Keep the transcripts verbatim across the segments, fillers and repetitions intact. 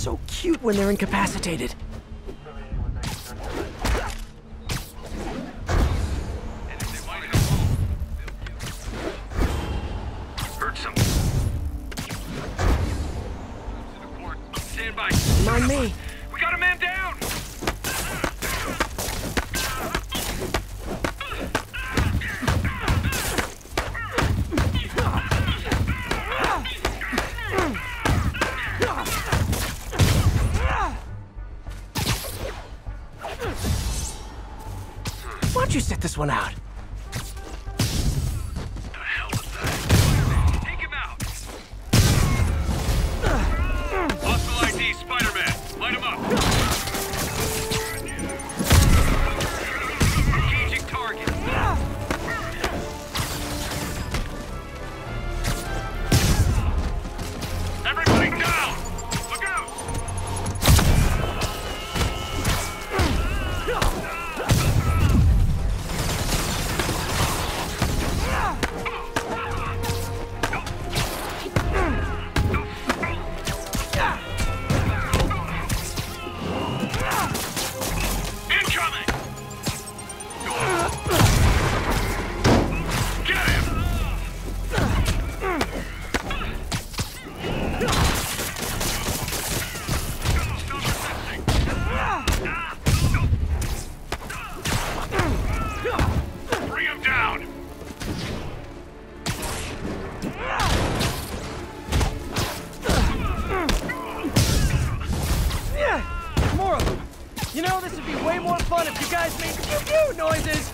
so cute when they're incapacitated. Heard some. Stand by. Mind me. We got a man down! Why don't you sit this one out? The hell was that? Take him out! Hostile I D, Spider-Man. Light him up. Engaging target. Everybody down! Look out! Incoming! Get him! Bring him down! Yeah, more of them. You know, this would be way more fun if you guys made pew-pew noises.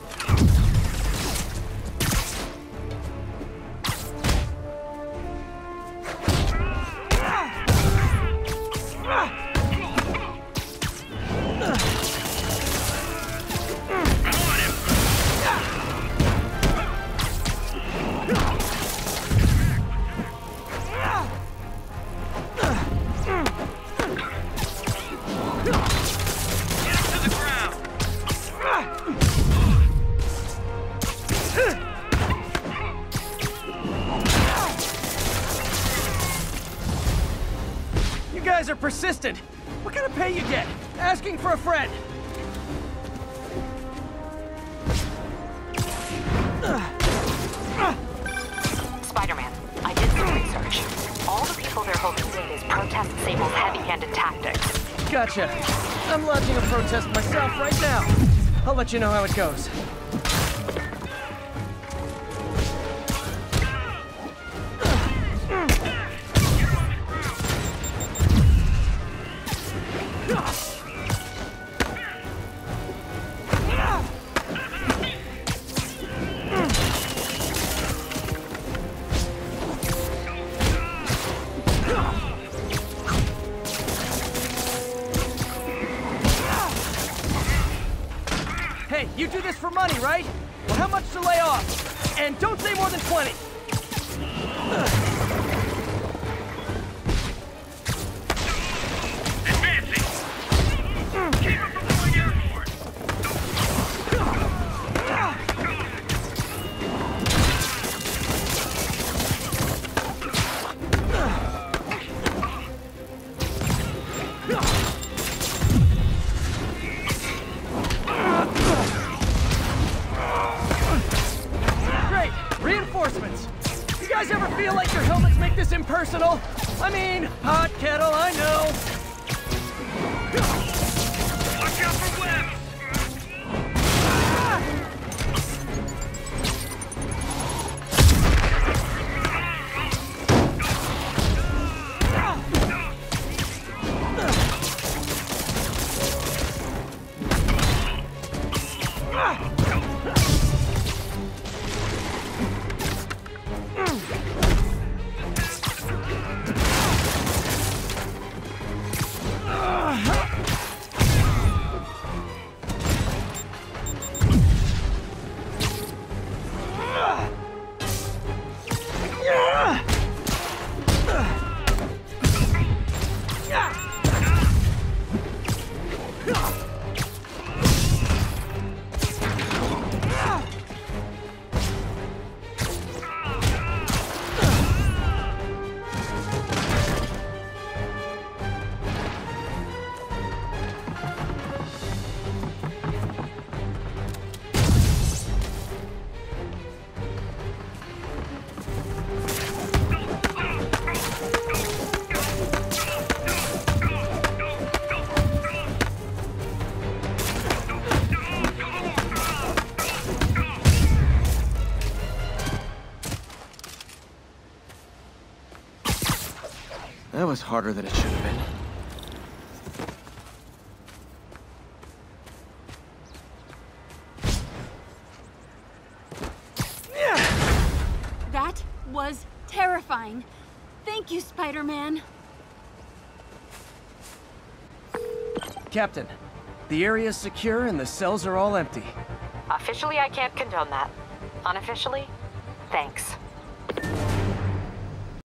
You guys are persistent. What kind of pay you get? Asking for a friend. Spider-Man, I did some research. All the people they're hoping to is protest Sable's heavy-handed tactics. Gotcha. I'm launching a protest myself right now. I'll let you know how it goes. Hey, you do this for money, right? Well, how much to lay off? And don't say more than twenty. Advancing! Keep him from going airport! Great! Reinforcements! You guys ever feel like your helmets make this impersonal? I mean, hot kettle, I know. Watch out for webs! That was harder than it should have been. That was terrifying. Thank you, Spider-Man. Captain, the area's secure and the cells are all empty. Officially, I can't condone that. Unofficially, thanks.